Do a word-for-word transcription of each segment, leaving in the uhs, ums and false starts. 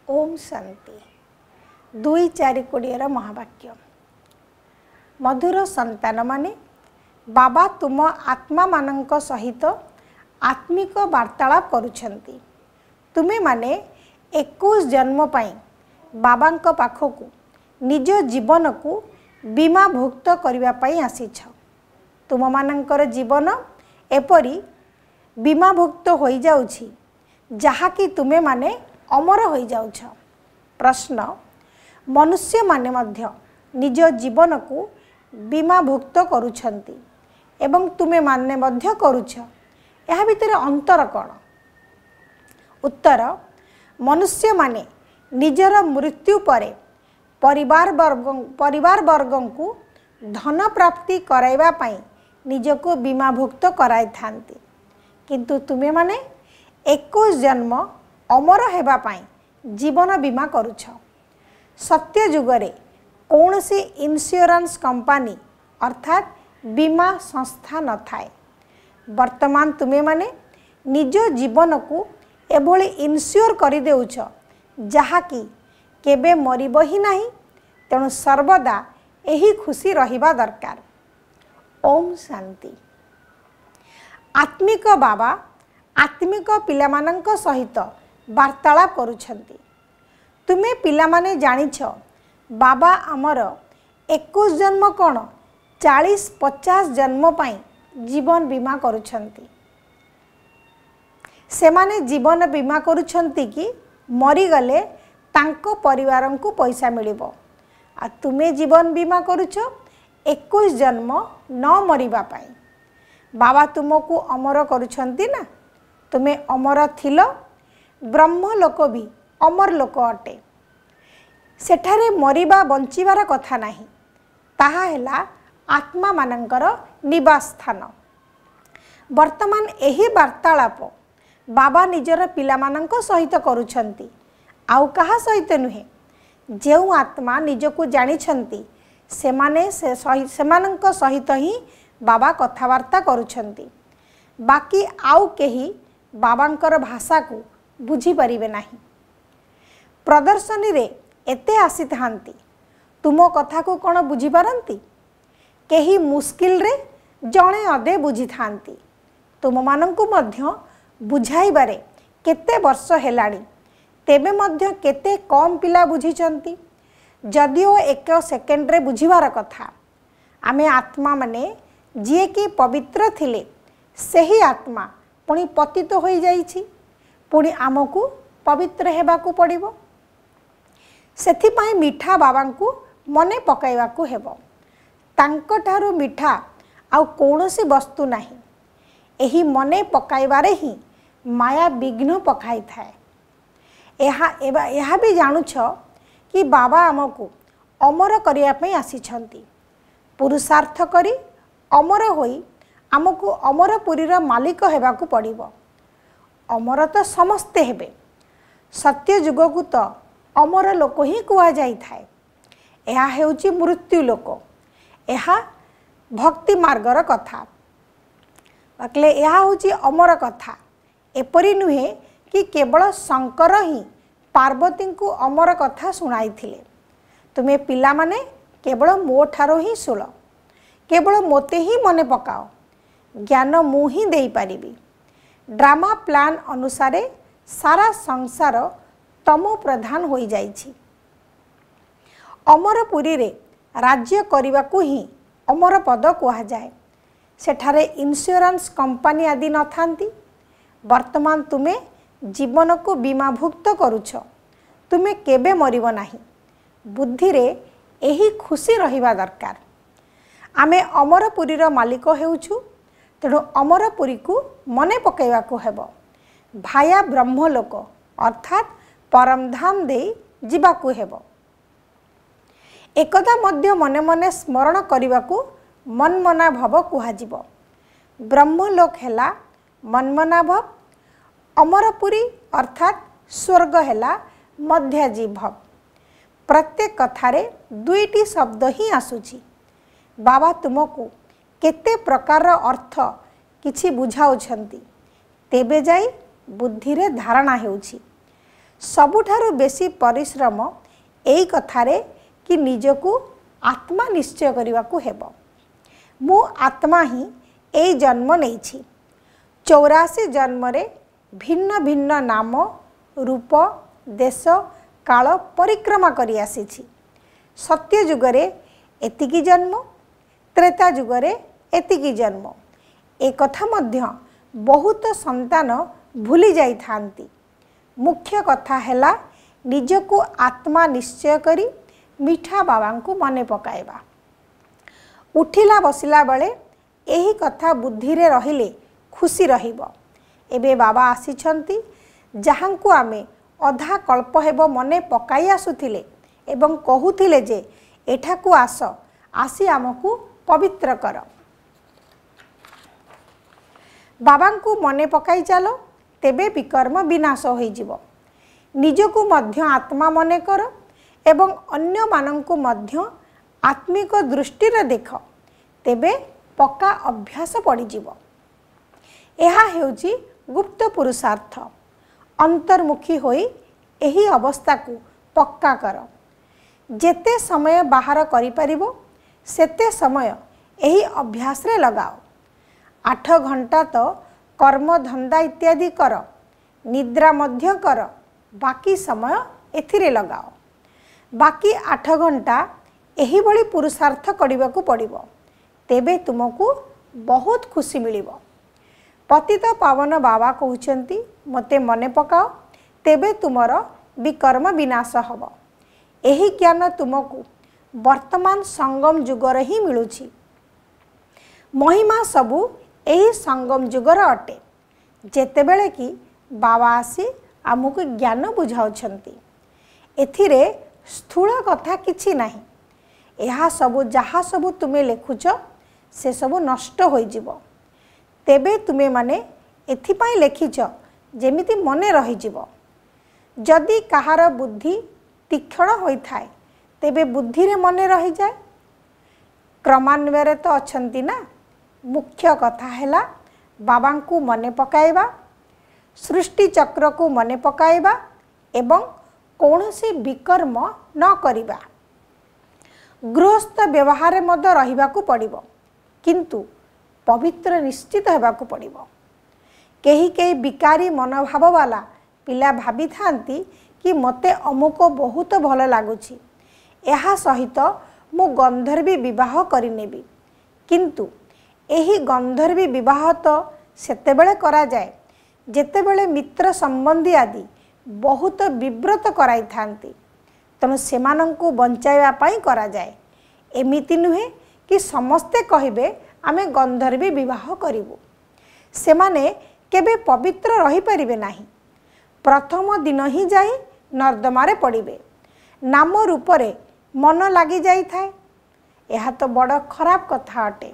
ओम शांति दुई चारि कोड़िएर महावाक्य मधुर संतान माने बाबा तुम आत्मा मानंक सहित आत्मिक वार्तालाप करुछंती। तुमे माने इक्कीस जन्म पाई बाबांक पाखकु निज जीवन को बीमा भुक्त करबा पाई आसीछ। तुम मानंकर जीवन एपरी बीमा भुक्त होई जाउछि जहा कि तुमे माने अमर होई जाउछ। प्रश्न मनुष्य माने मध्य निज जीवन को बीमा भुक्त करुछंती एवं तुमे माने मध्य करुछ, यह भितर अंतर कौन? उत्तर मनुष्य माने निजर मृत्यु परे परिवार वर्ग परिवार वर्गं को धन प्राप्ति कराइबा पाई निजको बीमा भुक्त कराई थांती, किंतु तुमे माने इक्कीस जन्म अमर हेबा पाई जीवन बीमा करुछ। सत्य युगरे कौनसी इंश्योरेंस कंपनी अर्थात बीमा संस्था न थाए। वर्तमान तुमे माने निज जीवन को एभली इन्श्योर करि देउछ जहा कि केबे मरिब ही नहीं, तेणु सर्वदा एही खुशी रहिबा दरकार। ओम शांति। आत्मिक बाबा आत्मिक पिलामानंक सहित वार्तालाप करुछंती। तुमे पिलामाने जानिछ बाबा आमर इक्कीस जन्म कौन चालीस पचास जन्म पाई जीवन बीमा करुछंती। सेमाने जीवन बीमा करुछंती कि मरीगले तांको परिवार को पैसा मिलिबो, आ तुमे जीवन बीमा करुछ इक्कीस जन्म न मरिबा पाई। बाबा तुमको अमर करुछंती ना, तुमे अमर थिलो। ब्रह्म लोक भी अमर लोक अटे, सेठारे मरिबा बंचिबार कथा नहीं, ताहा हेला आत्मा मानंकर निवास स्थान। वर्तमान एही वार्तालाप बाबा निजर पिलामानंक सहित करुछंती, आउ कहा सहित नुहे। जेउ आत्मा निजको जानिछंती सेमाने से सहि सेमानंक सहित ही बाबा कथावार्ता करुछंती। बाकी आउ केही बाबांकर भाषा को बुझी परिबे नाही। प्रदर्शनी रे एते आसी थांती, तुम कथा को कौन बुझी पारंती? केही मुश्किल रे जणे अदे बुझी थांती। तुम मानंकु मध्य बुझाइबारे केते वर्ष हेलाणी, तेबे मध्य केते कम पिला बुझीचंती। जदिओ एक सेकेंड रे बुझिबार कथा, आमे आत्मा माने जिए कि पवित्र थिले सेही आत्मा पुणी पतित होई जाइछि, पुणी आमको पवित्र हेबाकू पड़िबो। सेथिपाई मिठा बाबांकू मने पकाइबाकू हेबो। तांको ठारू मिठा आउ कौनसी वस्तु नहीं। एही मने पकाइबारे ही माया विघ्न पकाई थाए। एहा एबा एहा भी जानुछ कि बाबा आमको अमर करिया पई आसीछंती। पुरुषार्थ करी अमर होई आमको अमरपुरीर मालिक हेबाकू पड़िबो। अमर तो समस्ते हेबे, सत्य युग को तो अमर लोक ही कुआ जाई थाए। एहा हेउची मृत्यु लोक, एहा भक्ति मार्गर कथा। बाकले एहा होची अमर कथा। एपरी नुहे कि केवल शंकर ही पार्वती को अमर कथा सुनाई थिले। तुमे पिला माने केवल मो ठारो ही सुल, केवल मोते ही मने पकाओ, ज्ञान मु ही देई पारिबी। ड्रामा प्लान अनुसारे सारा संसार तमो प्रधान होई जाइछि। अमरपुरी रे राज्य करने ही अमर पद कहा जाए। सेठारे इंश्योरेंस कंपनी आदि न थांती। वर्तमान तुमे जीवन को बीमाभुक्त करुछ, तुमे केबे मरिबो नाही। बुद्धि रे एही खुशी रहिबा दरकार। आमे अमरपुरीर मालिक हेउछु, तेणु अमरपुरी को मने पकाइबा को हेबो। भाया ब्रह्मलोक अर्थात परमधाम दे जीवा को हेबो। एकदा मध्य मने मने स्मरण करिबा को मनमना भव कुहा जीवो। ब्रह्मलोक हेला मनमना भव, अमरपुरी अर्थात स्वर्ग हेला मध्याजी भव। प्रत्येक कथारे दुईटी शब्द ही आसुची। बाबा तुमको केते प्रकार अर्थ किछि बुझाउछंती, तेबे जाई बुद्धि रे धारणा हेउछि। सबुठारु बेसी परिश्रम एई कथारे कि निजकु आत्मा निश्चय करने को हेबो। मु आत्मा ही एई जन्म नेइछि। चौरासी जन्म रे भिन्न भिन्न नाम रूप देश काल परिक्रमा करि आसीछि। सत्य जुगरे एतिकी जन्म, त्रेता जुगरे एतिकी जन्म, ए कथा मध्य बहुत संतान भूली जाई थांती। मुख्य कथा हैला निजको आत्मा निश्चय करी मिठा बाबा को मने पकाइबा। उठिला बसिला बेले एही कथा बुद्धि रे रहिले खुशी रहिबो। एबे बाबा आसीछंती जहां को आमे अधा कल्प हेबो मने पकाई आसुथिले एवं कहूथिले जे एठा को आस आसी आमको पवित्र कर। बाबा को मने पकाई चलो तेबे विकर्म विनाश होई जिवो। निजको मध्य आत्मा मने कर एवं अन्य मानंको मध्य आत्मिक दृष्टि रे देख, तेबे पक्का अभ्यास पड़ी जिवो। एहा हेउची गुप्त पुरुषार्थ। अंतर्मुखी होई एही अवस्था को पक्का कर। जेते समय बाहर करि परिबो सेते समय एही अभ्यास रे लगाओ। आठ घंटा तो कर्म धंदा इत्यादि कर, निद्रा मध्य कर, बाकी समय एथिरे लगाओ। बाकी आठ घंटा एही बड़ी पुरुषार्थ करिबा को पड़िबो, तेबे तुमको बहुत खुशी मिलिबो। पतित पावन बाबा कहउचंती मते मने पकाओ तेबे तुमर विकर्म विनाश हबो। एही ज्ञान तुमको वर्तमान संगम जुगर ही मिलुछि। महिमा सबु एही संगम जुगर अटे। जेतेबेले कि बाबा आसी आमुको ज्ञान बुझाउछंती। एथिरे स्थूल कथा किछि नाही। एहा सबु जहा सबु तुमे लेखुछ से सबु नष्ट होई जिवो। तेबे तुमे माने एथिपाई लेखिछ जेमिति मने रही जिवो। जदि कहार बुद्धि तीक्षण होई थाए तेबे बुद्धि रे मने रही जाए। क्रमान्वय तो अछंती ना। मुख्य कथा हैला बाबा को मने पकाइबा, सृष्टि चक्र को मने पकाइबा एवं कौनसी विकर्म न करिबा। गृहस्थ व्यवहार मध्य रहिबा को पड़िबो, किंतु पवित्र निश्चित हेबा को पड़िबो। केही केही विकारी मनोभाव वाला पिला भाबी थांती कि मते अमुक बहुत भल लागुछि, एहा सहित मु गंधर्वी विवाह करिनेबी। किंतु एही गंधर्वी विवाह तो सेतेबेले करा जाए जेतेबेले मित्र संबंधी आदि बहुत विव्रत कराई थांती। तेणु सेमानंकु बंचाइबा पाई करा जाए। एमिति नुहे कि समस्ते कहिबे आमे गंधर्वी विवाह करिबु। सेमाने केबे पवित्र रही परिबे नाही। प्रथम दिन ही जाई नर्दमारे पड़िबे। नाम रूपरे मन लगी जाई थाए। एहा तो बड़ खराब कथा अटे।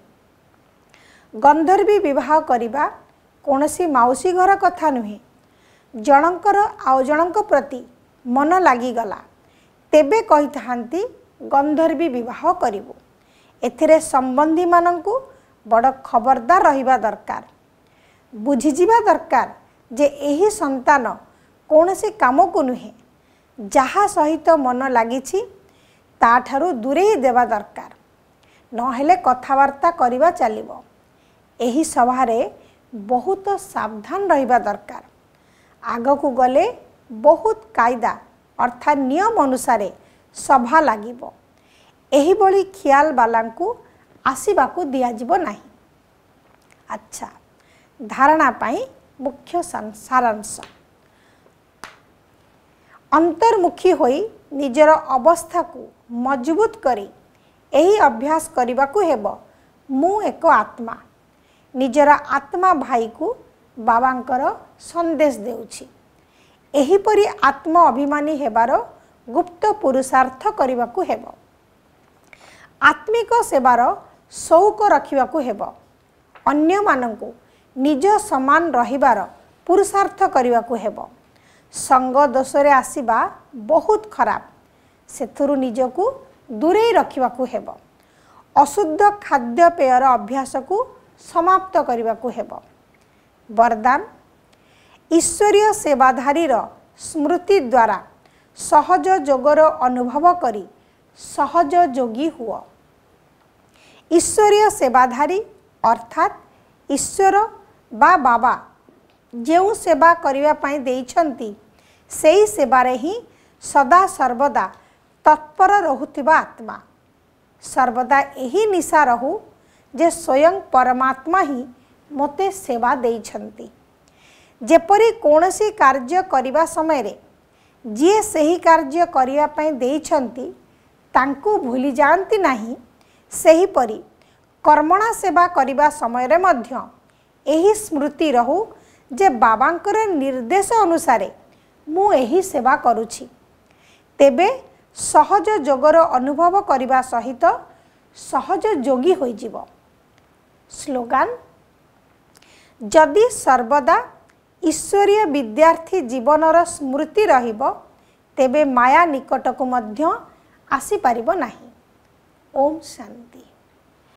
गंधर्वी विवाह करिबा कोनसी माउसी घर कथा नुहे। जनकर आउ जनक प्रति मन लागी गला तेबे कहि थांती गंधर्वी विवाह करिबो। एथिरे संबंधी मानंकु बड़ खबरदार रहिबा दरकार। बुझी जिबा दरकार जे एही संतान कोनसी काम को नुहे। जहा सहित मन लागिछि ताठारु दूरे देवा दरकार। नहेले कथावार्ता करिबा चलिबो। एही सभारे बहुत सावधान रहिबा दरकार। आगकू गले बहुत कायदा अर्थात नियम अनुसार सभा लागिबो। एही बड़ी ख्याल बालांकू आसीबाकू दियाजिबो नाही। अच्छा, धारणा पाई मुख्य सारांश। अंतर्मुखी होई निजर अवस्था को मजबूत करी एही अभ्यास करिबाकू हेबो। मु एक आत्मा। निजर आत्मा भाई को बाबांकर संदेश देउछि। एही परी आत्म अभिमानी हेबार गुप्त पुरुषार्थ करिबाकू हेबो। आत्मिक सेवार शौक रखिबाकू हेबो। अन्य मानंकु निज समान रहिबार पुरुषार्थ करिबाकू हेबो। संग दोषरे आसीबा बहुत खराब। सेथुरु निजकू दूरे रखिबाकू हेबो। अशुद्ध खाद्य पेयर अभ्यास को समाप्त करिबाकू हेबो। वरदान ईश्वरीय सेवाधारीर स्मृति द्वारा सहज जोगर अनुभव करी सहज जोगी हुआ। ईश्वरीय सेवाधारी अर्थात ईश्वर बा बाबा जो सेवा करिवा पाई देइछंती सेही सेवारे ही सदा सर्वदा तत्पर रहुथिबा आत्मा सर्वदा यही निशा रहू जे स्वयं परमात्मा ही मोते सेवा देइछंती। जेपरी कोनसी कार्य करिवा समय रे जे सही कार्य करिवा पाई देइछंती तांकू भूली जानती नहीं, सही परी कर्मणा सेवा करिवा समय रे मध्य एही स्मृति रहू जे बाबांकर निर्देश अनुसारे मु एही सेवा करुछि। तेबे सहज जोगर अनुभव करिवा सहित सहज जोगी होई जिवो। स्लोगान जदि सर्वदा ईश्वरीय विद्यार्थी जीवनर स्मृति रहिबो तेबे माया निकटकु मध्य आसी पारिबो नाही। ओम शांति।